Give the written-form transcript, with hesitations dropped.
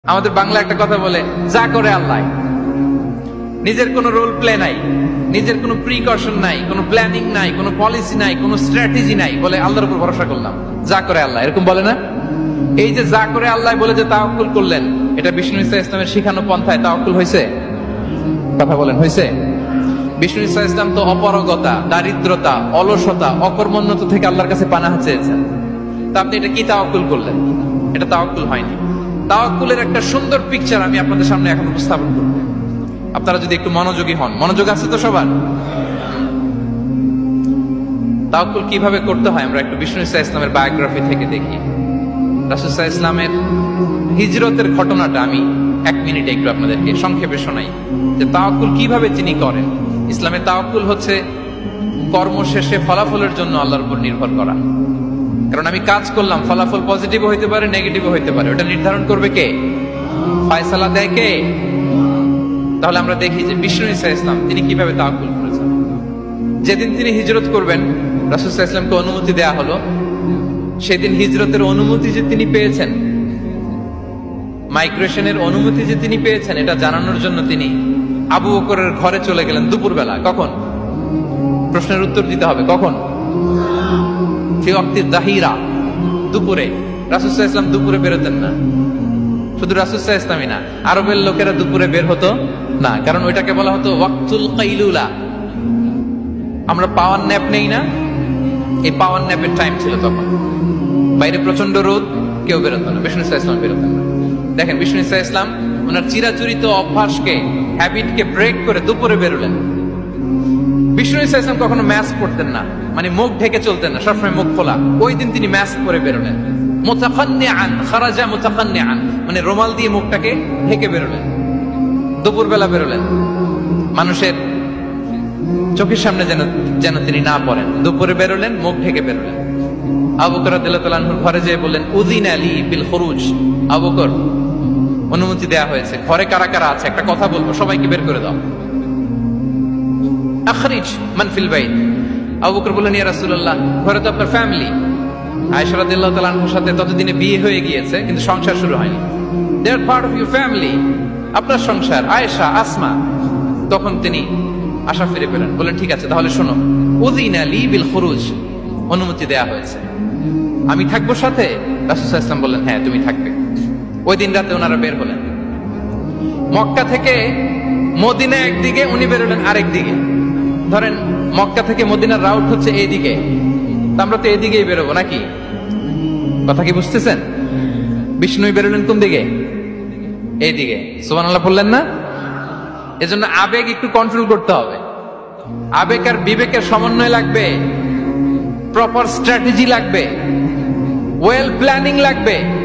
আমাদের বাংলা একটা কথা বলে, যা করে আল্লাহ। নিজের কোনো রোল প্লে নাই, নিজের কোনো প্রিকশন নাই, কোনো প্ল্যানিং নাই, কোনো পলিসি নাই, কোনো স্ট্র্যাটেজি নাই, বলে আল্লাহর উপর ভরসা করলাম, যা করে আল্লাহ, এরকম বলে না? এই যে যা করে আল্লাহ বলে যে তাওয়াক্কুল করলেন, এটা বিষ্ণু ইসা ইসলামের শিখানো পন্থায় তাওয়াক্কুল হয়েছে? কথা বলেন, হয়েছে? বিষ্ণু ইসা ইসলাম তো অপারগতা, দারিদ্রতা, অলসতা, অকর্মণ্যতা থেকে আল্লাহর কাছে পানাহ চেয়েছেন। তা আপনি এটা কি তাওয়াক্কুল করলেন? এটা তাওয়াক্কুল হয়নি। তাওয়াক্কুলের একটা সুন্দর পিকচার আমি আপনাদের সামনে এখন উপস্থাপন করব, আপনারা যদি একটু মনোযোগী হন। মনোযোগ আছে তো সবার? তাওয়াক্কুল কিভাবে করতে হয় আমরা একটু বিষ্ণু ইসা ইসলামের বায়োগ্রাফি থেকে দেখি। রাসূল সাল্লাল্লাহু আলাইহি ওয়াসাল্লামের হিজরতের ঘটনাটা আমি 1 মিনিটে একটু আপনাদেরকে সংক্ষেপে শোনাই, যে তাওয়াক্কুল কিভাবে তিনি করেন। ইসলামে তাওয়াক্কুল হচ্ছে কর্ম শেষে ফলাফলের জন্য আল্লাহর উপর নির্ভর করা। কারণ আমি কাজ করলাম, ফলাফল পজিটিভ হইতে পারে, নেগেটিভ হইতে পারে, ওটা নির্ধারণ করবে কে? ফয়সালা দেয় কে? তাহলে আমরা দেখি যে বিষ্ণু ইসা ইসলাম তিনি কিভাবে তাওয়াক্কুল করেছেন। যেদিন তিনি হিজরত করবেন, রাসূল সাল্লাল্লাহু আলাইহি ওয়াসাল্লামকে অনুমতি দেয়া হলো, সেদিন হিজরতের অনুমতি যে তিনি পেয়েছেন, মাইগ্রেশনের অনুমতি যে তিনি পেয়েছেন, এটা জানানোর জন্য তিনি আবু বকরের ঘরে চলে গেলেন দুপুরবেলা। কখন? প্রশ্নের উত্তর দিতে হবে, কখন? ফি ওয়াক্তিদ যাহিরা, দুপুরে। রাসূল সাল্লাল্লাহু আলাইহি ওয়াসাল্লাম দুপুরে বেরোতেন না। শুধু রাসূল সাল্লাল্লাহু আলাইহি ওয়াসাল্লামই না, আরবের লোকেরা দুপুরে বের হতো না, কারণ ওইটাকে বলা হতো ওয়াক্তুল কাইলুলা। আমরা পাওয়ার ন্যাপ নেই না, এই পাওয়ার ন্যাপের টাইম ছিল তখন। বাইরে প্রচন্ড রোদ, কেউ বেরোতো না, বিষ্ণু ইসা ইসলাম বেরোতেন না। দেখেন বিষ্ণু ইসা ইসলাম ওনার চিরাচরিত অভ্যাসকে, হ্যাবিটকে ব্রেক করে দুপুরে বেরোলেন। বিষ্ণু ইসা ইসলাম কখনো মাস্ক পরতেন না, মানে মুখ ঢেকে চলতেন না, সবসময় মুখ খোলা। ওই দিন তিনি মাস্ক পরে বেরোলেন। মুতাকান্নিআন, খারাজা মুতাকান্নিআন, মানে রুমাল দিয়ে মুখটাকে ঢেকে বেরোলেন। দুপুরবেলা বেরোলেন, মানুষের চোখের সামনে যেন তিনি না পড়েন। দুপুরে বেরোলেন, মুখ ঢেকে বেরোলেন। আবু বকর রাদিয়াল্লাহু তাআলা আনহুর ঘরে যেয়ে বললেন, উযিনা লি বিল খুরুজ। আবু বকর, অনুমতি দেয়া হয়েছে, ঘরে কারা কারা আছে একটা কথা বলবো, সবাইকে বের করে দাও। আখরিজ মান ফিল বাইত। আবু বকর বললেন, ইয়া রাসূলুল্লাহ, ঘরে তো আপনার ফ্যামিলি। আয়েশা রাদিয়াল্লাহু তাআলা আনহার সাথে ততদিনে বিয়ে হয়ে গিয়েছে, কিন্তু সংসার শুরু হয়নি। They are part of your family, আপনার সংসার, আয়েশা, আসমা। তখন তিনি আশা ফিরে পেলেন, বললেন ঠিক আছে, তাহলে শোনো, উযিনা লি বিল খুরুজ, অনুমতি দেয়া হয়েছে, আমি থাকবো সাথে? রাসূল সাল্লাল্লাহু আলাইহি ওয়াসাল্লাম বললেন, হ্যাঁ তুমি থাকবে। ওই দিন রাতে ওনারা বের হলেন। মক্কা থেকে মদিনা একদিকে, উনি বেরোলেন আরেক দিকে। ধরেন মক্কা থেকে মদিনার রাউট হচ্ছে এইদিকে, আমরা তো এদিকেই বেরোবো নাকি? কথা কি বুঝতেছেন? বিষ্ণু বেরোলেন কোন দিকে? এইদিকে। সুবহানাল্লাহ বললেন না? এজন্য আবেগ একটু কন্ট্রোল করতে হবে। আবেগ আর বিবেকের সমন্বয় লাগবে, প্রপার স্ট্র্যাটেজি লাগবে, ওয়েল প্ল্যানিং লাগবে।